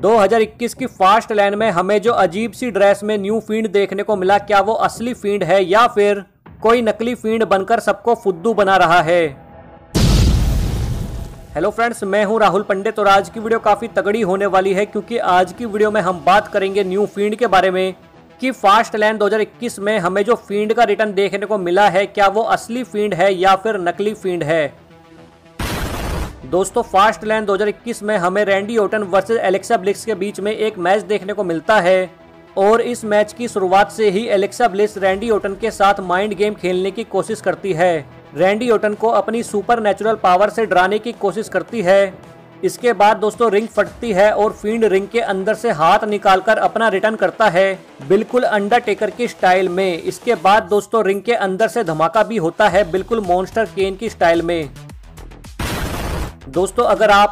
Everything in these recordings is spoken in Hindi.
2021 की फास्ट लैन में हमें जो अजीब सी ड्रेस में न्यू फील्ड देखने को मिला, क्या वो असली फील्ड है या फिर कोई नकली फील्ड बनकर सबको फुद्दू बना रहा है। हेलो फ्रेंड्स, मैं हूं राहुल पंडित और आज की वीडियो काफ़ी तगड़ी होने वाली है क्योंकि आज की वीडियो में हम बात करेंगे न्यू फील्ड के बारे में कि फास्ट लैन 2021 में हमें जो फील्ड का रिटर्न देखने को मिला है, क्या वो असली फील्ड है या फिर नकली फील्ड है। दोस्तों, फास्ट लैन 2021 में हमें Randy Orton versus Alexa Bliss के बीच में एक मैच देखने को मिलता है और इस मैच की शुरुआत से ही एलेक्सा ब्लिस रैंडी ऑर्टन के साथ माइंड गेम खेलने की कोशिश करती है। रैंडी ऑर्टन को अपनी सुपर नेचुरल पावर से डराने की कोशिश करती है। इसके बाद दोस्तों रिंग फटती है और फील्ड रिंग के अंदर से हाथ निकालकर अपना रिटर्न करता है, बिल्कुल अंडरटेकर की स्टाइल में। इसके बाद दोस्तों रिंग के अंदर से धमाका भी होता है, बिल्कुल मॉन्स्टर केन की स्टाइल में। दोस्तों, अगर आप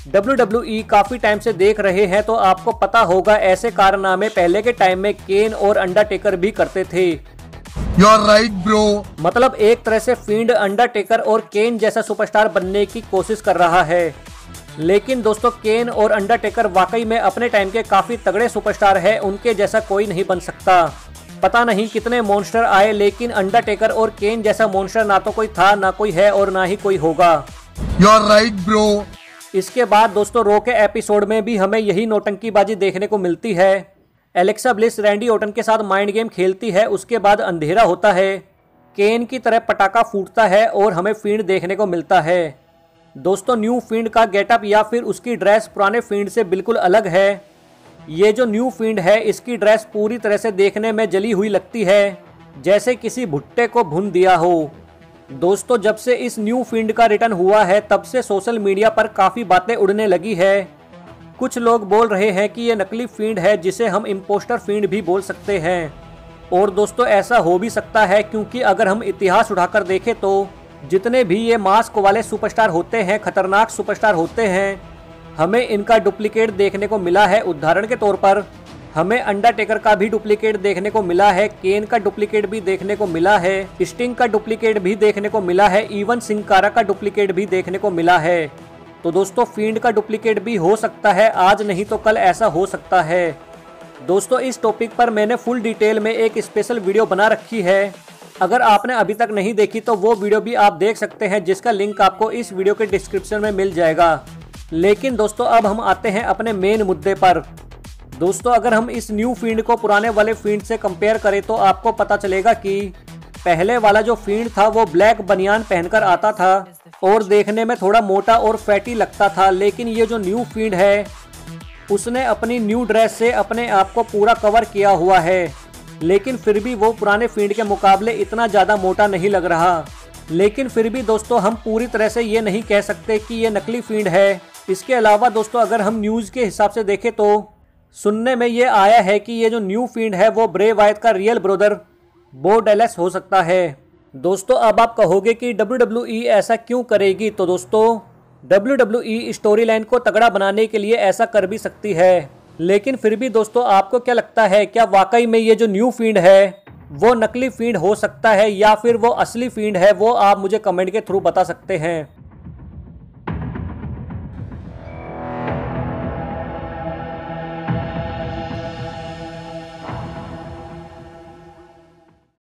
WWE काफी टाइम से देख रहे हैं तो आपको पता होगा ऐसे कारनामे पहले के टाइम में केन और अंडरटेकर भी करते थे। You're right, bro. मतलब एक तरह से फील्ड अंडरटेकर और केन जैसा सुपरस्टार बनने की कोशिश कर रहा है। लेकिन दोस्तों, केन और अंडरटेकर वाकई में अपने टाइम के काफी तगड़े सुपरस्टार है, उनके जैसा कोई नहीं बन सकता। पता नहीं कितने मॉन्स्टर आए, लेकिन अंडरटेकर और केन जैसा मॉन्स्टर ना तो कोई था, ना कोई है और ना ही कोई होगा। You're right, bro. इसके बाद दोस्तों रो के एपिसोड में भी हमें यही नौटंकीबाजी देखने को मिलती है। एलेक्सा ब्लिस रैंडी ऑर्टन के साथ माइंड गेम खेलती है, उसके बाद अंधेरा होता है, केन की तरह पटाखा फूटता है और हमें फील्ड देखने को मिलता है। दोस्तों, न्यू फील्ड का गेटअप या फिर उसकी ड्रेस पुराने फील्ड से बिल्कुल अलग है। ये जो न्यू फील्ड है, इसकी ड्रेस पूरी तरह से देखने में जली हुई लगती है, जैसे किसी भुट्टे को भून दिया हो। दोस्तों, जब से इस न्यू फील्ड का रिटर्न हुआ है तब से सोशल मीडिया पर काफ़ी बातें उड़ने लगी है। कुछ लोग बोल रहे हैं कि ये नकली फील्ड है, जिसे हम इम्पोस्टर फील्ड भी बोल सकते हैं। और दोस्तों, ऐसा हो भी सकता है क्योंकि अगर हम इतिहास उठाकर देखें तो जितने भी ये मास्क वाले सुपरस्टार होते हैं, खतरनाक सुपरस्टार होते हैं, हमें इनका डुप्लीकेट देखने को मिला है। उदाहरण के तौर पर हमें अंडरटेकर का भी डुप्लीकेट देखने को मिला है, केन का डुप्लीकेट भी देखने को मिला है, स्टिंग का डुप्लीकेट भी देखने को मिला है, इवन सिन कारा का डुप्लीकेट भी देखने को मिला है। तो दोस्तों, फील्ड का डुप्लीकेट भी हो सकता है, आज नहीं तो कल ऐसा हो सकता है। दोस्तों, इस टॉपिक पर मैंने फुल डिटेल में एक स्पेशल वीडियो बना रखी है। अगर आपने अभी तक नहीं देखी तो वो वीडियो भी आप देख सकते हैं, जिसका लिंक आपको इस वीडियो के डिस्क्रिप्शन में मिल जाएगा। लेकिन दोस्तों, अब हम आते हैं अपने मेन मुद्दे पर। दोस्तों, अगर हम इस न्यू फील्ड को पुराने वाले फील्ड से कंपेयर करें तो आपको पता चलेगा कि पहले वाला जो फील्ड था वो ब्लैक बनियान पहनकर आता था और देखने में थोड़ा मोटा और फैटी लगता था। लेकिन ये जो न्यू फील्ड है, उसने अपनी न्यू ड्रेस से अपने आप को पूरा कवर किया हुआ है, लेकिन फिर भी वो पुराने फील्ड के मुकाबले इतना ज़्यादा मोटा नहीं लग रहा। लेकिन फिर भी दोस्तों, हम पूरी तरह से ये नहीं कह सकते कि ये नकली फील्ड है। इसके अलावा दोस्तों, अगर हम न्यूज़ के हिसाब से देखें तो सुनने में ये आया है कि ये जो न्यू फील्ड है वो ब्रे वायत का रियल ब्रदर बो डैलस हो सकता है। दोस्तों, अब आप कहोगे कि WWE ऐसा क्यों करेगी, तो दोस्तों WWE स्टोरी लाइन को तगड़ा बनाने के लिए ऐसा कर भी सकती है। लेकिन फिर भी दोस्तों, आपको क्या लगता है, क्या वाकई में ये जो न्यू फील्ड है वो नकली फील्ड हो सकता है या फिर वो असली फील्ड है? वो आप मुझे कमेंट के थ्रू बता सकते हैं।